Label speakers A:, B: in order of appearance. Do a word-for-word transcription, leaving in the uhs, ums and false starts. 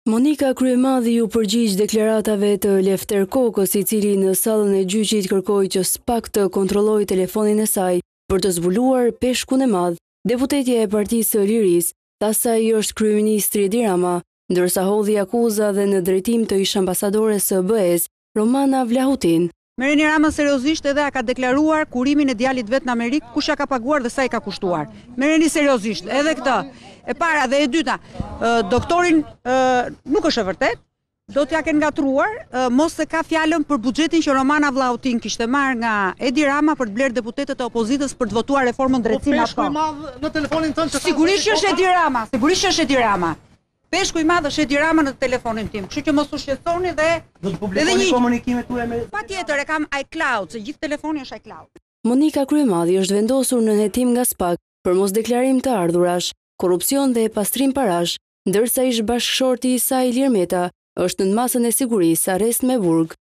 A: Monika Kryemadhi u përgjigj deklaratave të Lefter Kokës, i cili në sallën e gjyqit kërkoi që SPAK të kontrollojë telefonin e saj për të zbuluar peshkun e madh. Deputetja e Partisë së Lirisë tha se ai është kryeministri Edi Rama, ndërsa hodhi akuza dhe në drejtim të ish ambasadores së B E-s, Romana Vlahutin.
B: Merreni Rama seriozisht edhe a ka deklaruar kurimin e djalit vet në Amerikë, kush ja ka paguar dhe sa i ka kushtuar. Merreni seriozisht edhe këtë. E para dhe e dyta, doktorin nuk është e vërtet, do t'ja kenë ngatruar, mos se ka fjalën për buxhetin që Romana Vlahutin kishte marrë nga Edi Rama për të blerë deputetët e opozitës për të votuar reformën drejtësimi ato.
C: Peshku i madh në telefonin tënd.
B: Sigurisht që është Edi Rama, sigurisht që është Edi Rama. Peshku i madh është Edi Rama në telefonin tim, kështu që mos u shqetësoni dhe
C: do të publikoni komunikimet tuaja me.
B: Patjetër, e kam iCloud, se gjithë telefoni është iCloud.
A: Monika Kryemadhi është vendosur në hetim nga SPAK për mosdeklarim të ardhurash, korrupsion dhe pastrim parash, ndërsa ish bashkëshorti i saj Ilir Meta është në masën e sigurisë arrest me burg.